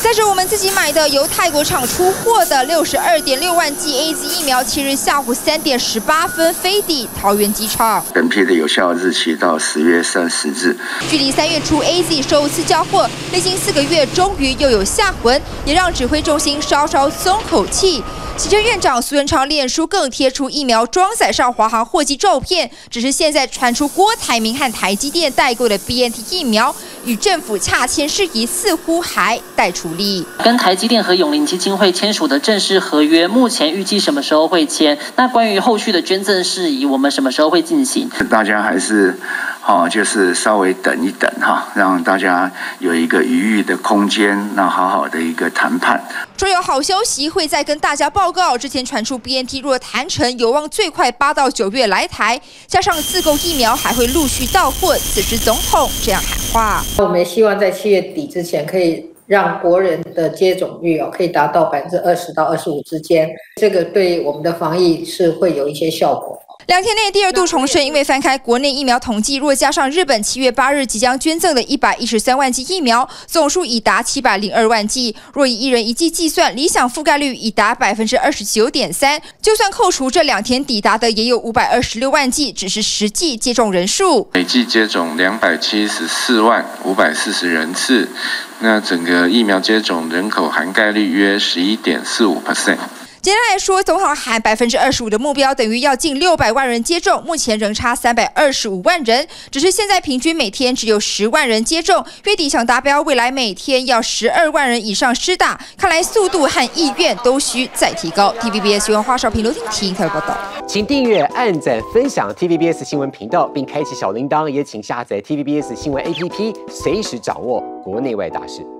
带着我们自己买的由泰国厂出货的62.6万剂 AZ 疫苗，7日下午3点18分飞抵桃园机场。 本批的有效日期到10月30日。 距离3月初 AZ 首次交货，历经4个月，终于又有下文，也让指挥中心稍稍松口气。行政院长苏贞昌脸书更贴出疫苗装载上华航货机照片，只是现在传出郭台铭和台积电代购的 BNT 疫苗与政府洽签事宜，似乎还待处理。 跟台积电和永林基金会签署的正式合约，目前预计什么时候会签？那关于后续的捐赠事宜，我们什么时候会进行？ 大家还是就是稍微等一等让大家有一个余裕的空间，那好好的一个谈判。 说有好消息会再跟大家报告。之前传出 BNT 若谈成，有望最快8到9月来台，加上自购疫苗还会陆续到货。此时总统这样喊话： 我们也希望在7月底之前，可以让国人的接种率可以达到20%到25%之间，这个对我们的防疫是会有一些效果。 2天内第二度重申，因为翻开国内疫苗统计，若加上日本7月8日即将捐赠的113万剂疫苗，总数已达702万剂。若以1人1剂计算，理想覆盖率已达29.3%。就算扣除这2天抵达的，也有526万剂，只是实际接种人数。 每剂接种274万540人次，那整个疫苗接种人口涵盖率约11.45%。 简单来说，总统喊25%的目标，等于要近600万人接种，目前仍差325万人，只是现在平均每天只有10万人接种，月底想达标，未来每天要12万人以上施打，看来速度和意愿都需再提高。TVBS 新闻花少平刘婷婷台报道， 请订阅、按赞、分享 TVBS 新闻频道，并开启小铃铛，也请下载 TVBS 新闻 APP， 随时掌握国内外大事。